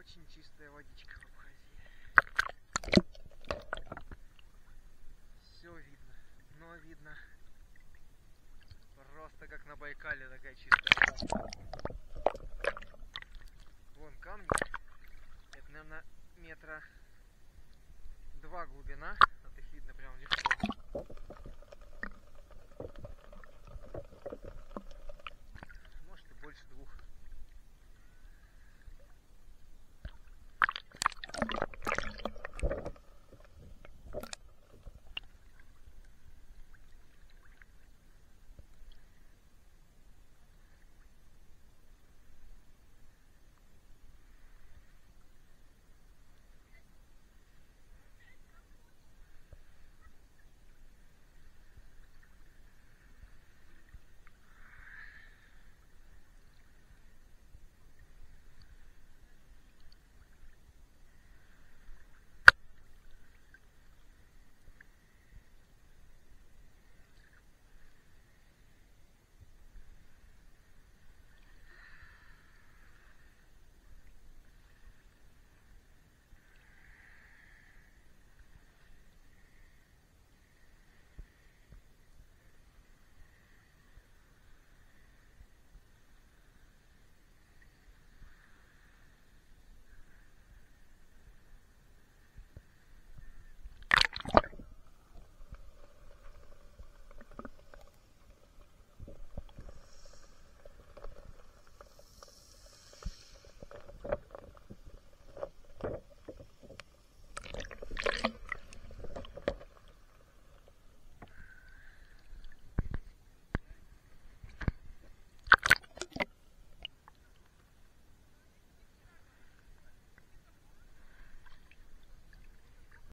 Очень чистая водичка в Абхазии. Все видно, дно видно. Просто как на Байкале такая чистая вода. Вон камни. Это, наверное, метра 2 глубина. Вот их видно прям легко.